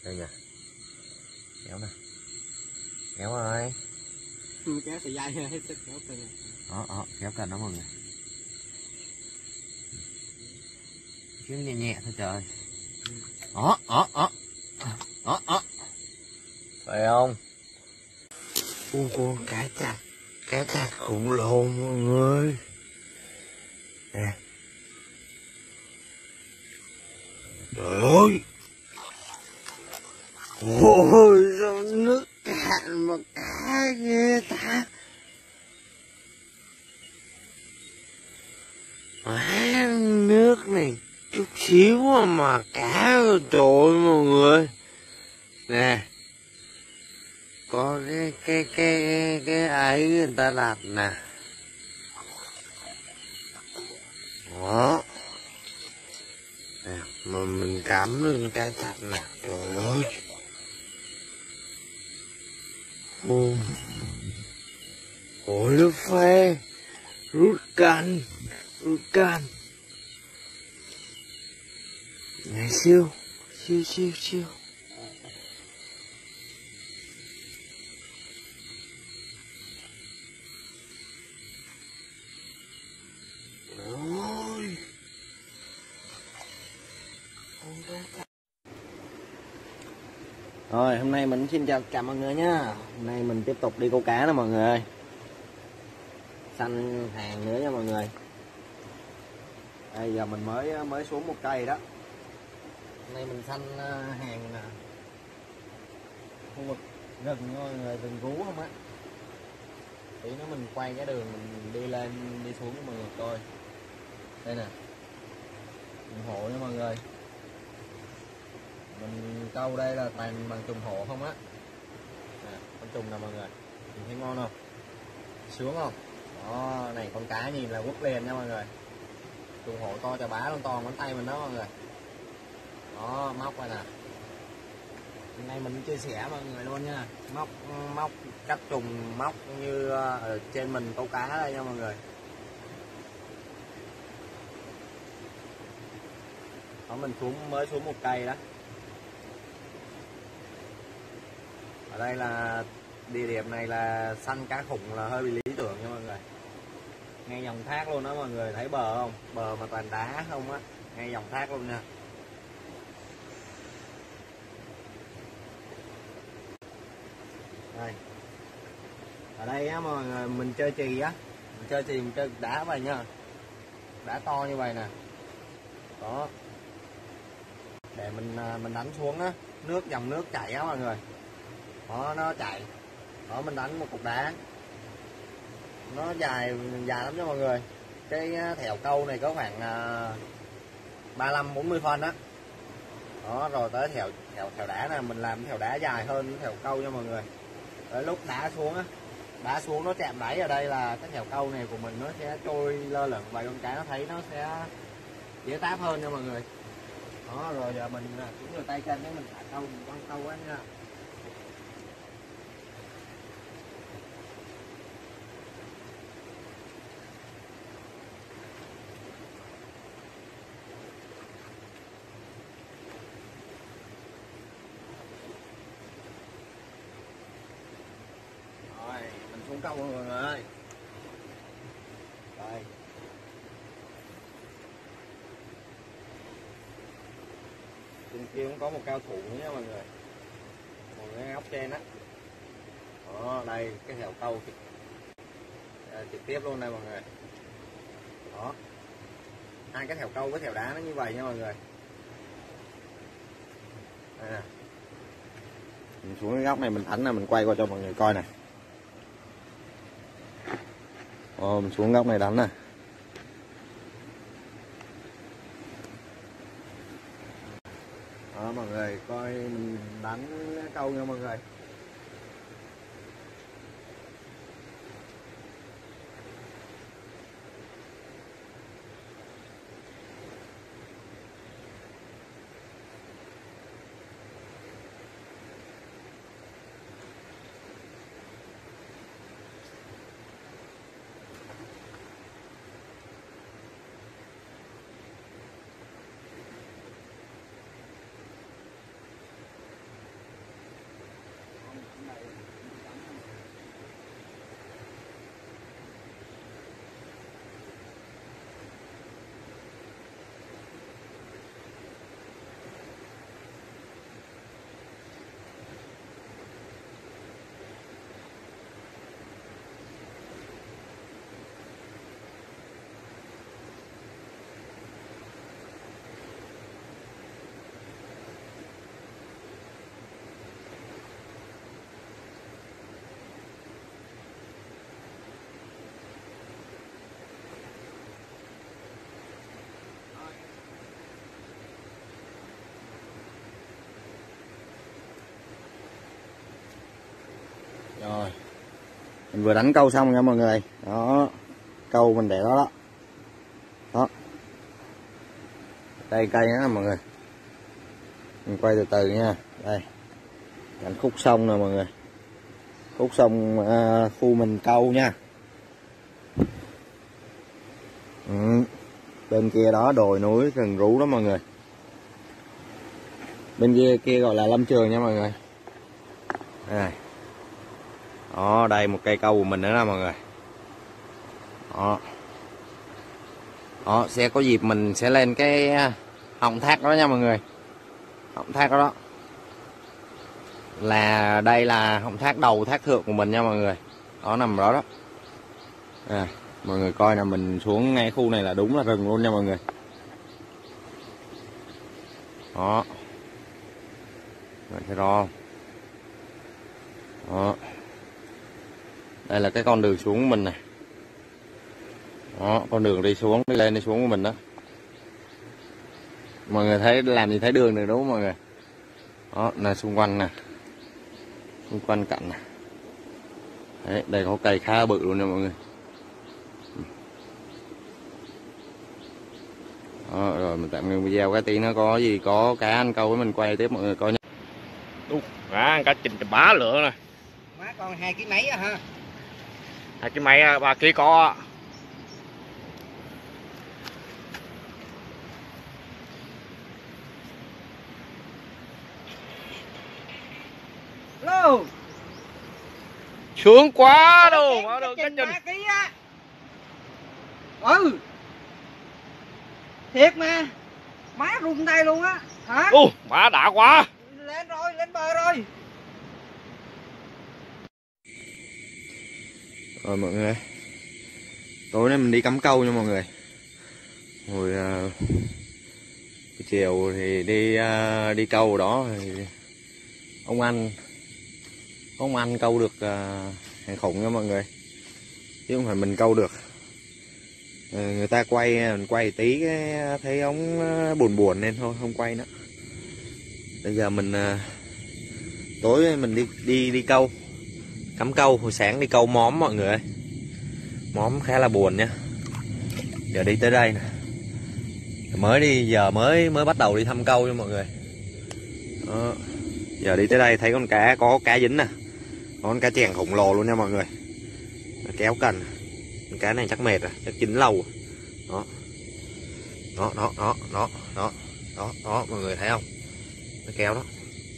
Đây nha. Kéo nè. Kéo rồi. Kéo sợi dây hết sức kéo từ. Đó, kéo cần đó mọi người. Kéo nhẹ nhẹ thôi trời. Đó. Phải không? Con cá chạch khủng lồ mọi người. Nè. Trời ơi. Ôi sao nước cạn mà cá ghê ta. Má, nước này chút xíu mà cá rồi trời ơi mọi người. Nè. Có cái ấy người ta đặt nè. Đó. Nè, mà mình cắm lên cái chặt nè. Trời ơi. Ôi nó phê. Rút can. Này siêu. Ôi. Rồi hôm nay mình xin chào mọi người nhá. Hôm nay mình tiếp tục đi câu cá nè mọi người ơi. Săn hàng nữa nha mọi người. Đây giờ mình mới xuống một cây đó. Hôm nay mình săn hàng khu vực rừng mọi người, rừng rú không á. Tí nữa mình quay cái đường mình đi lên đi xuống cho mọi người coi. Đây nè. Ủng hộ nha mọi người. Mình câu đây là toàn bằng trùng hộ không á. Con trùng nè mọi người. Nhìn thấy ngon không? Sướng không? Đó, này con cá nhìn là quất liền nha mọi người. Trùng hộ to chà bá luôn, to ngón tay mình đó mọi người. Đó, móc rồi nè. Hôm nay mình chia sẻ mọi người luôn nha. Móc cách trùng móc như ở trên mình câu cá đây nha mọi người. Đó, mình mới xuống một cây đó. Ở đây là địa điểm này là săn cá khủng là hơi bị lý tưởng nha mọi người. Ngay dòng thác luôn đó mọi người, thấy bờ không? Bờ mà toàn đá không á, ngay dòng thác luôn nha. Đây. Ở đây á mọi người mình chơi chì á, mình chơi đá vậy nha. Đá to như vậy nè. Đó. Để mình đánh xuống á, dòng nước chảy á mọi người. Đó, nó chảy. Đó, mình đánh một cục đá. Nó dài lắm cho mọi người. Cái thẻo câu này có khoảng 35-40 phân á. Đó, rồi tới thẻo đá này mình làm thẻo đá dài hơn thẻo câu cho mọi người. Tới lúc đá xuống á, nó chạm đáy ở đây là cái thẻo câu này của mình nó sẽ trôi lơ lửng và con cá nó thấy nó sẽ dễ táp hơn nha mọi người. Đó, rồi giờ mình cũng rửa tay chân để mình thả câu, mình con câu á nha. Rồi, mình xuống câu mọi người ơi. Đây. Trên kia cũng có một cao thủ nữa nha mọi người. Một cái góc trên á. Đó, đây cái thẻo câu trực tiếp luôn đây mọi người. Đó. Hai cái thẻo câu với thẻo đá nó như vậy nha mọi người. Đây nè. Mình xuống cái góc này mình thánh là mình quay qua cho mọi người coi nè. Mình xuống góc này đánh nè. Đó mọi người coi mình đánh câu nha mọi người. Rồi mình vừa đánh câu xong nha mọi người. Đó, câu mình để đó đó. Đó, đây cây đó mọi người, mình quay từ từ nha. Đây đánh khúc sông nè mọi người, khúc sông khu mình câu nha. Bên kia đó đồi núi rừng rú đó mọi người, bên kia gọi là lâm trường nha mọi người. Đây. Đó, đây một cây câu của mình nữa nè mọi người. Đó. Đó, sẽ có dịp mình sẽ lên cái họng thác đó nha mọi người. Họng thác đó, là đây là họng thác đầu thác thượng của mình nha mọi người. Đó, nằm đó đó. Mọi người coi là mình xuống ngay khu này là đúng là rừng luôn nha mọi người. Đó, mọi người thấy rõ không? Đó, đây là cái con đường xuống của mình này. Đó, con đường đi xuống, đi lên đi xuống của mình đó. Mọi người thấy làm gì thấy đường này đúng không mọi người? Đó là xung quanh nè, xung quanh cạnh nè. Đấy, đây có cây khá bự luôn nha mọi người. Đó, rồi mình tạm ngừng video cái tí nó có gì có cá ăn câu với mình quay tiếp mọi người coi nha. Cá cá trình bá lửa nè. Má con 2 kg mấy á ha. 2 kg mấy 3 kg có. Lô. Sướng quá đâu, quá được cái trình 3 kg á. Ừ. Thiệt mà. Má run tay luôn á. Hả? Má đã quá. Lên rồi, lên bờ rồi. Rồi mọi người, tối nay mình đi cắm câu nha mọi người. Hồi chiều thì đi câu đó thì ông anh câu được hàng khủng nha mọi người, chứ không phải mình câu được. Người ta quay, mình quay tí cái thấy ông buồn buồn nên thôi không quay nữa. Bây giờ mình tối mình đi câu, cắm câu. Hồi sáng đi câu móm mọi người ơi, móm khá là buồn nha. Giờ đi tới đây nè, giờ mới bắt đầu đi thăm câu cho mọi người. Đó. Giờ đi tới đây thấy con cá, có cá dính nè, có con cá chèn khổng lồ luôn nha mọi người. Kéo cần, con cá này chắc mệt rồi, chắc chín lâu rồi. Đó mọi người thấy không, nó kéo đó.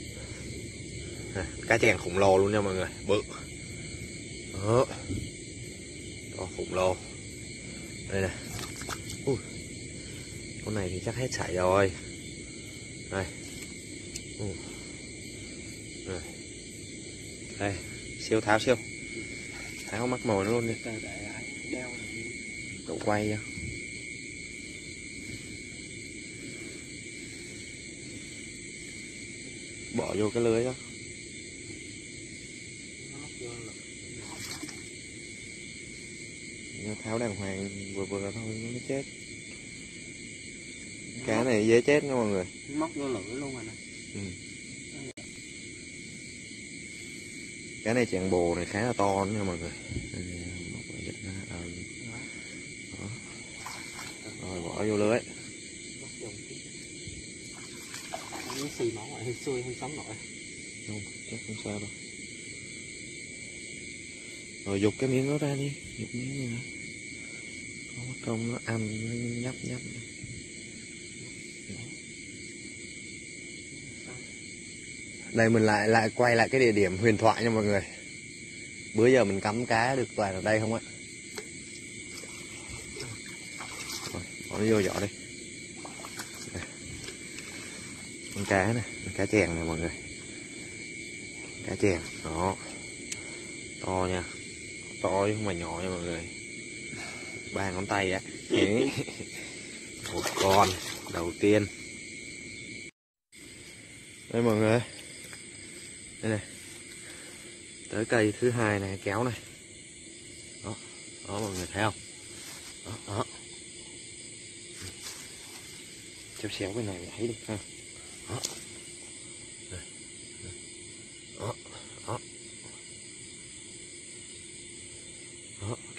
Cá chèn khổng lồ luôn nha mọi người, bự đó, khổng lồ đây nè. Con này thì chắc hết sảy rồi đây. Đây siêu tháo mắc mồi nó luôn đi, cậu quay cho. Bỏ vô cái lưới đó. Nó tháo đàng hoàng vừa thôi nó chết. Cá này dễ chết nha mọi người. Móc vô lưỡi luôn rồi nè. Cá này chèn bồ này khá là to nha mọi người. Rồi bỏ vô lưới. Nó xì máu lại hơi xuôi hơi sống nổi. Không, chắc không sao đâu. Rồi dục cái miếng đó ra đi, dục miếng này nè. Có mất công nó ăn, nó nhấp. Đây mình lại quay lại cái địa điểm huyền thoại nha mọi người. Bữa giờ mình cắm cá được toàn ở đây không ạ? Rồi, bỏ nó vô giỏ đi. Đây. Con cá này, cá chèn này mọi người. Cá chèn, đó. To nha. To chứ không phải nhỏ nha mọi người. 3 ngón tay á. Một con đầu tiên. Đây mọi người. Đây này. Tới cây thứ hai này, kéo này. Đó, đó mọi người thấy không? Đó. Chéo xéo bên này thấy được ha. Đó. Đó.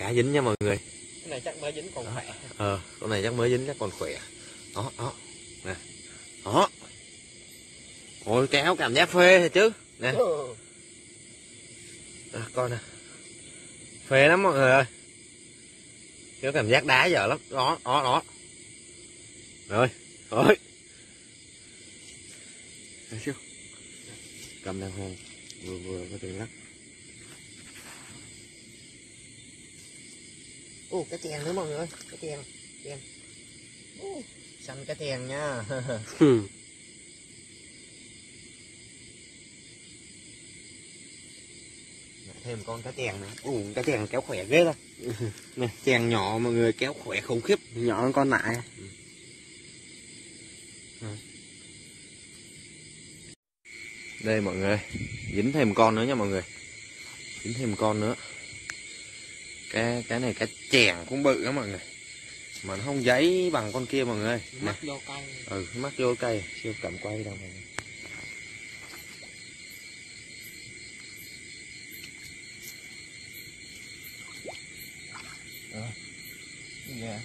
cá dính nha mọi người. Cái này chắc mới dính còn khỏe. Con này chắc mới dính chắc còn khỏe. Đó nè, đó, ôi kéo cảm giác phê rồi chứ nè. Coi nè, phê lắm mọi người ơi, kéo cảm giác đá dở lắm. Đó rồi thấy chưa, cầm đàng hoàng, vừa có tiền lắm. Cái chèn nữa mọi người ơi, cái chèn xanh cái chèn nha. Thêm con cá chèn nữa. Cá chèn kéo khỏe ghê thôi. Nè, chèn nhỏ mọi người kéo khỏe khủng khiếp, Nhỏ hơn con nại. Đây mọi người, dính thêm con nữa nha mọi người, dính thêm con nữa. Cái này cá chèn cũng bự đó mọi người, mà nó không giấy bằng con kia mọi người. Mắc vô cây. Mắc vô cây, siêu cầm quay đâu mọi người. Yeah.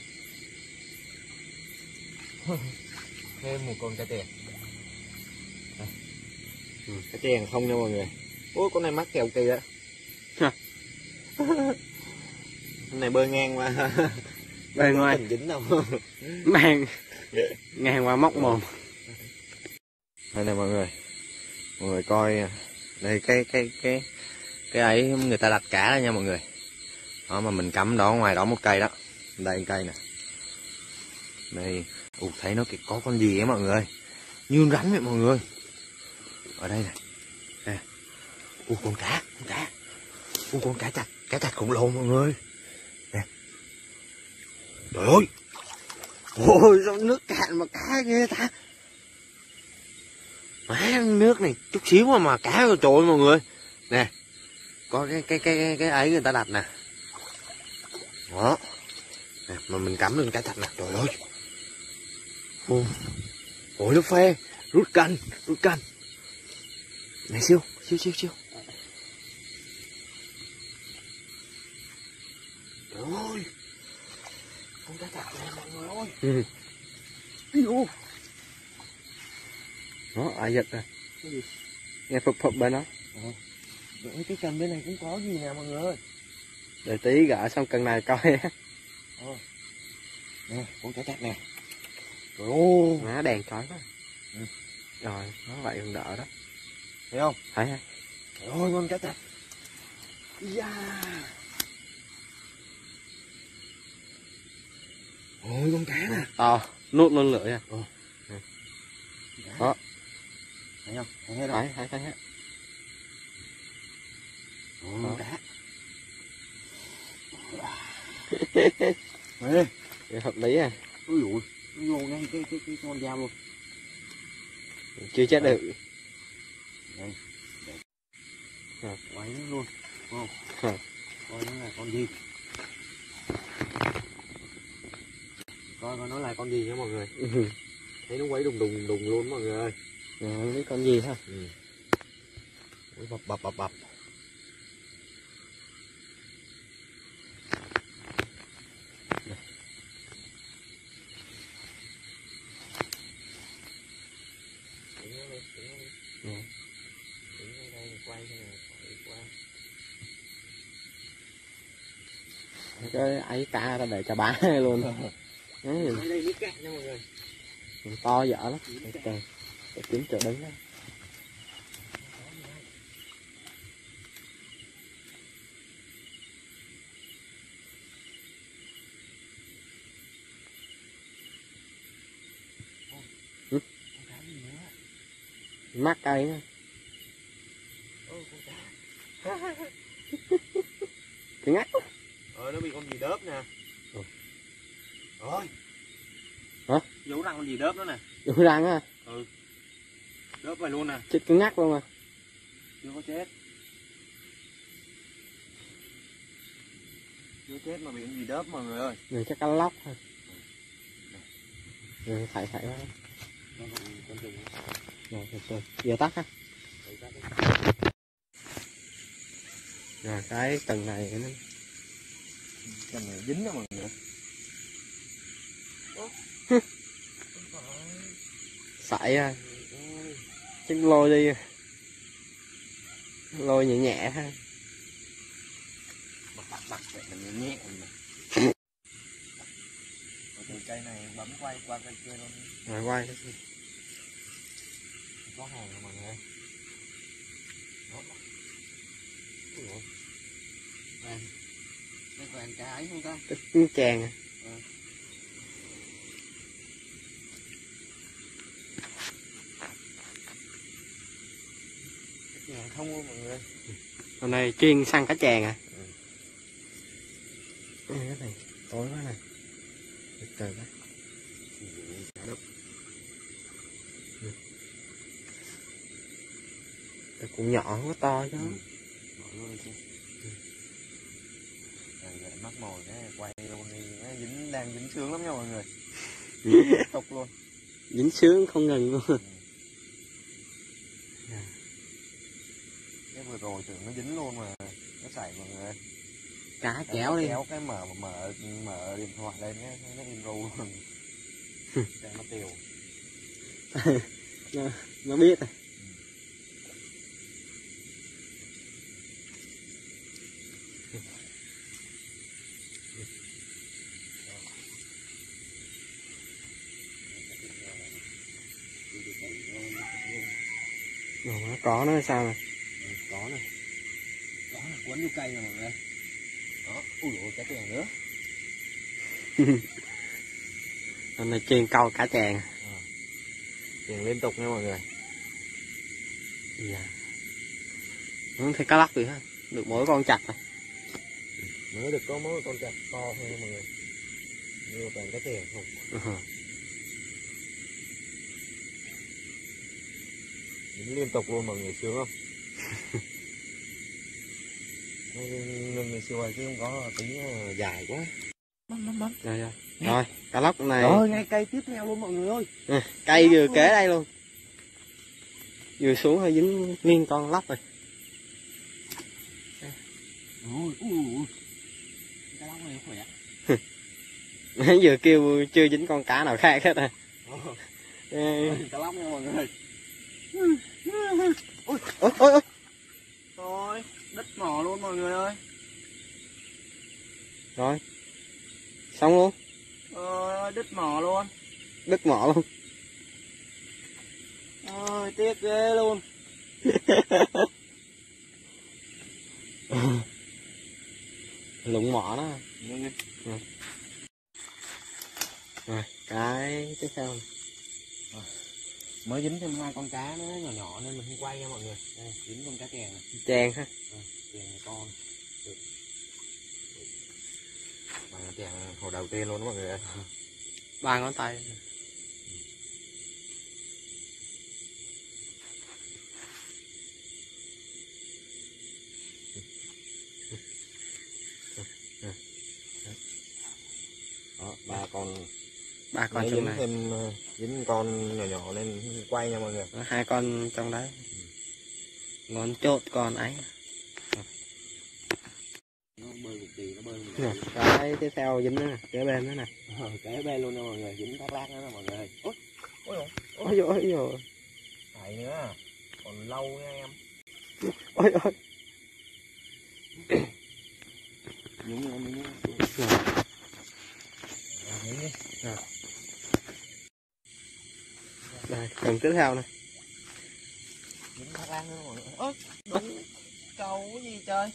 Thêm một con cá chèn. Cá chèn không nha mọi người. Con này mắc kèo kìa. Con này bơi ngang qua. Bơi ngoài dính đâu. mang ngang qua móc mồm. Đây này mọi người coi đây cái ấy người ta đặt cá đó nha mọi người. Đó mà mình cắm đó ngoài đó một cây đó, đây cây nè, đây. Thấy nó có con gì ấy mọi người, như rắn vậy mọi người. Ở đây này nè. Con cá cá chạch khổng lồ mọi người nè. Trời ơi, ôi sao nước cạn mà cá ghê ta. Má, nước này chút xíu mà cá rồi trời ơi mọi người nè. Có cái ấy người ta đặt nè. Đó nè, mà mình cắm lên cá chạch nè. Trời ơi, ôi nó phê. Rút canh này, siêu. Trời ơi, con cá chạch này mọi người ơi. Đó, ai giật rồi. Nghe phập bên đó. Cái cần bên này cũng có gì nè mọi người ơi. Để tí gỡ xong cần này coi á. Nè, con cá chạch nè. Trời ơi, má đèn chói quá. Rồi, nó vậy còn đỡ đó. Thấy không? Thấy. Trời ơi, con cá chạch. Ôi, con cá nè. To, nuốt luôn lưỡi à. Đó. Thấy không? Thấy hết. Con cá. Hợp lý à. Ui dồi, nó vô ngay cái con dao luôn. Chưa chết được. Đây. Quay nó luôn. Đúng không? Coi nó là con gì. Coi nó là con gì nha mọi người. Thấy nó quấy đùng luôn mọi người ơi. Không biết con gì ha. Bập. Cái ấy cá ta để cho bá luôn. Đây nước cạn nha mọi người. To dở lắm. Trời, kiếm chỗ đứng đó. Mắc cây nữa. Cái ngắt. Nó bị con gì đớp nè. Ôi. Hả? Dấu răng con gì đớp nó nè. Dấu răng á. Đớp vậy luôn nè. Chết cái ngắt luôn à. Chưa có chết. Chưa chết mà bị con gì đớp mọi người ơi. Rồi chắc cá lóc thôi. Rồi thải quá. Rồi, giờ tắt ha. Rồi cái tầng này nó Cái này dính đó mọi người. Sải à. Chứ lôi đi. Lôi nhẹ nhẹ ha. Bật vậy mình nhẹ nhẹ. Từ cây này bấm quay qua cây kia luôn. Rồi quay. Có hàng rồi mọi người. Đó. Đây toàn cá ấy không ta? Cái chàng à. Nhà không luôn mọi người. Hôm nay chuyên săn cá chàng à. Cái này tối quá nè. Trời quá. Cũng nhỏ không có to chứ. Mắc mồi cái quay luôn đi, dính đang dính sướng lắm nha mọi người. Tục luôn. Dính sướng không ngừng luôn. Cái vừa rồi tưởng nó dính luôn mà nó xảy mọi người. Cá kéo đi. Kéo cái mở điện thoại lên nó in ru luôn. Để nó tiêu. Nó biết rồi. Nó có nó sao nè. Có nè. Có là cuốn vô cây nè mọi người. Đó, ui dồi cá chèn nữa. Hôm nay chuyên câu cá chèn. Chèn liên tục nha mọi người. Dạ. Không thấy cá lóc gì hết. Được mỗi con chạch rồi. Mới được có mỗi con chạch to thôi nha mọi người. Nhiều toàn cá chèn không. Dính liên tục luôn mọi người, sướng không? Mình xưa chứ không có tí dài quá. Bấm. Rồi, cá lóc này. Rồi, ngay cây tiếp theo luôn mọi người ơi. Cây vừa kế đây luôn. Vừa xuống hơi dính nguyên con lóc rồi. Ui. Cá lóc này khỏe. Vừa kêu chưa dính con cá nào khác hết à. Cá lóc nha mọi người. Ôi. Rồi, đứt mỏ luôn mọi người ơi. Rồi. Xong luôn. Đứt mỏ luôn. Đứt mỏ luôn. Ôi, tiếc ghê luôn. Lụng mỏ đó. Rồi, cái tiếp theo. Mới dính thêm 2 con cá nữa nhỏ nhỏ nên mình không quay nha mọi người. Đây, dính con cá chèn này. Chèn ha. Chèn này con. Bằng chèn hồi đầu tiên luôn đó mọi người ơi. 3 ngón tay. Đó, 3 con. 3 con trong dính này. thêm dính con nhỏ nhỏ nên quay nha mọi người. 2 con trong đấy. Ngón chốt con ấy. Nó bơi cực kỳ, nó bơi. Cái tiếp theo dính nữa nè, kế bên nữa nè. Kế bên luôn nha mọi người, dính thác lát nữa nè mọi người. Ôi dồi. Phải nữa, còn lâu nha em. Ôi. Đúng. Rồi. Đây, cần tiếp theo này. Dính thác lát nữa mọi người. Đúng câu cái gì trời.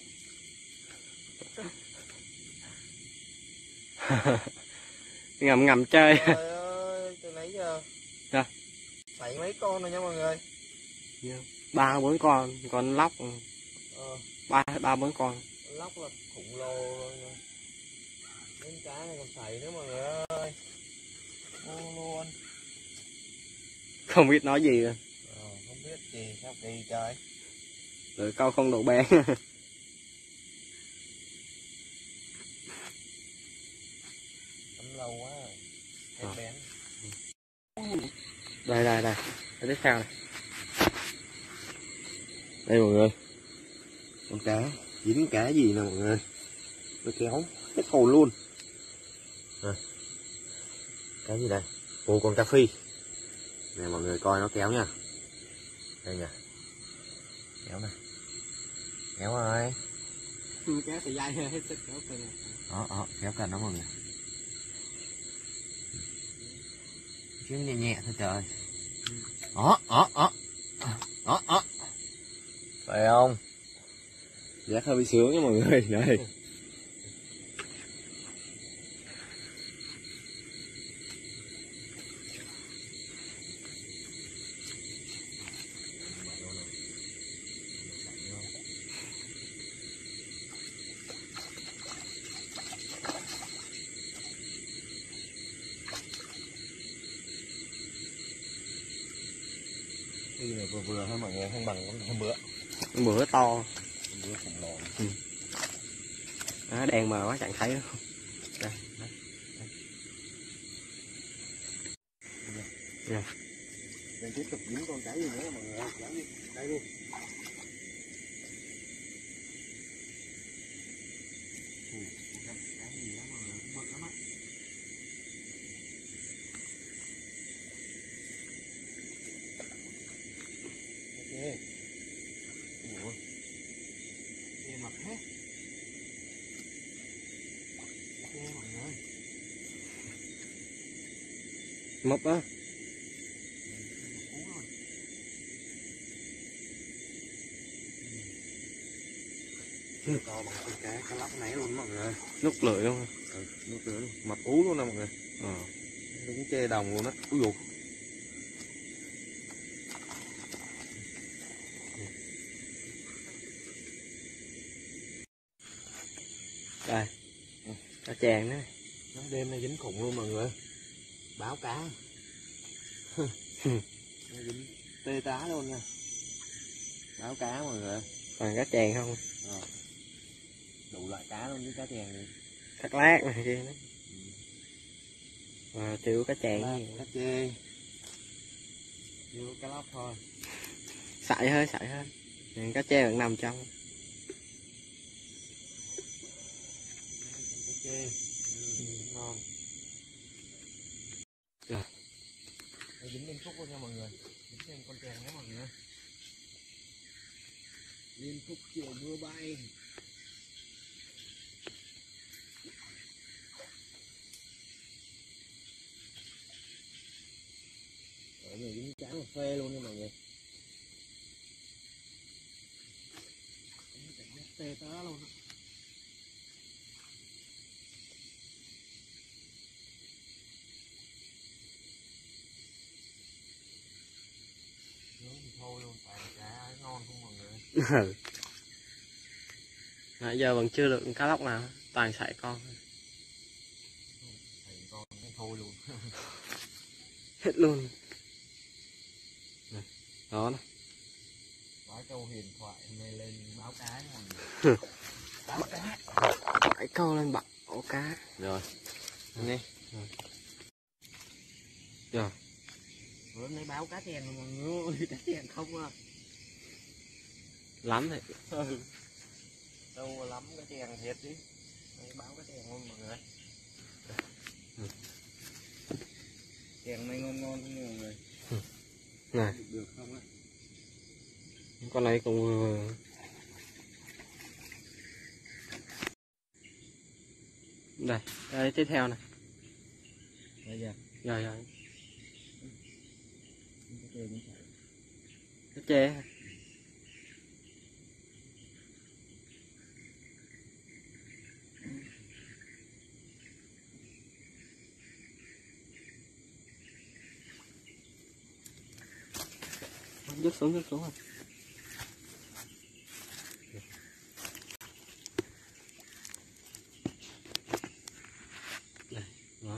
Ngầm chơi. Trời ơi, từ nãy giờ. Dạ. Phải mấy con rồi nha mọi người. 3-4 con lóc. 3-4 con. Lóc là khủng lồ rồi nha. Đến cá này còn sảy nữa mọi người ơi. Luôn. Không biết nói gì rồi. Không biết gì, sao kỳ trời. Rồi câu không độ bén. Tắm lâu quá rồi. Hết bén. Đây. Cái tiếp theo này. Đây mọi người. Con cá, dính cá gì nè mọi người. Nó kéo. Hết hồn luôn. Rồi. Cái gì đây? Ồ, con cá phi. Nè mọi người coi nó kéo nha. Đây nè. Kéo nè. Kéo rồi. Kéo sợi dây hết sức kéo cần. Đó, kéo cần đó mọi người. Chứ nhẹ nhẹ thôi trời. Đó. Phải không? Giác hơi bị sướng nha mọi người. Đây. Cái này vừa thôi mọi người, không bằng hôm bữa. Hôm bữa to. Hôm bữa khổng lồ. Đó, đèn mà quá chẳng thấy đâu. Đây. Rồi. Mình tiếp tục dính con cái gì nữa mọi người, kéo đi. Đây luôn. Cái gì đó mọi người, cũng bự lắm á. Ok. Ủa. Nghe mặt hết. Ok mọi người. Mập á. To bằng con cá lóc nãy luôn mọi người. Nút lưỡi luôn. Nước lửa luôn, mập ú luôn nè mọi người. Đúng chê đồng luôn á. Úi dồi. Đây. Cá chàng đó. Nó đêm nay dính khủng luôn mọi người. Báo cá. Nó dính tê tá luôn nha. Báo cá mọi người. Còn cá chàng không? Đủ loại cá luôn với cá chèn này. Cắt lát này kia đó. Chưa có cá chàng gì. Cá chê. Chưa cá lóc thôi. Sải hơi. Cá chê vẫn nằm trong. Cá chê. Ngon. Rồi. Đây dính lên khúc luôn nha mọi người. Dính lên con chèn đó mọi người. Liên khúc chiều mưa bay. Mọi người dính chán cà phê luôn nha mọi người. Tê tá luôn á. Nướng thì thôi luôn, toàn cá ngon không mọi người. Nãy giờ vẫn chưa được cá lóc nào, toàn sải con. Thì con cái thôi luôn. Hết luôn. Đó nè. Bái câu huyền thoại này lên báo cá mọi người. Báo cá. Bãi câu lên bạc ổ cá. Rồi. Nghe. Rồi. Bữa nay báo cá chèn mọi người ơi, cá chèn không à. Lắm thì. Đâu lắm cá chèn thiệt chứ. Đây báo cá chèn luôn mọi người. Chèn này ngon không mọi người. Này. Được không á? Con này cũng vừa. Đây tiếp theo này. Đây giờ. Rồi. Cá chê. Dứt xuống rồi. Đây, ngon.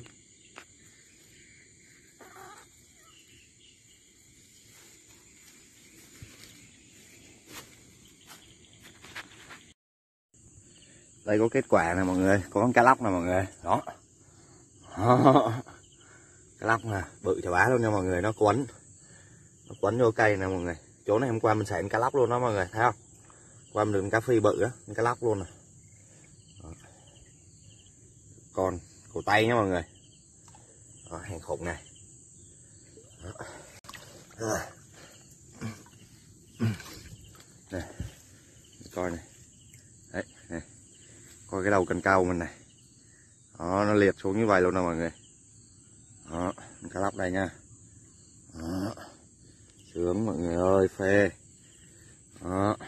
Đây có kết quả nè mọi người, có con cá lóc nè mọi người, đó. Cá lóc nè, bự chà bá luôn nha mọi người, nó quấn vô cây nè mọi người. Chỗ này hôm qua mình xẻn cá lóc luôn đó mọi người, thấy không? Qua mình được cá phi bự á, cá lóc luôn nè. con cổ tay nhé mọi người. Đó, hàng khủng này. Đó. Đây, coi này. Đấy, này. Coi cái đầu cần câu mình này. Đó, nó liệt xuống như vậy luôn nè mọi người. Đó, cá lóc đây nha. Đó. Sướng mọi người ơi, phê. Đó.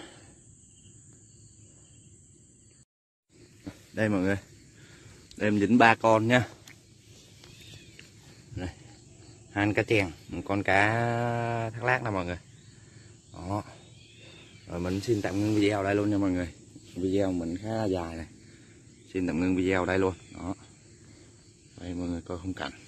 Đây mọi người. Đây em dính 3 con nha. Đây. 2 cá chèn, một con cá thác lác nè mọi người. Đó. Rồi mình xin tạm ngưng video đây luôn nha mọi người. Video mình khá là dài này. Xin tạm ngưng video đây luôn. Đó. Đây mọi người coi khung cảnh.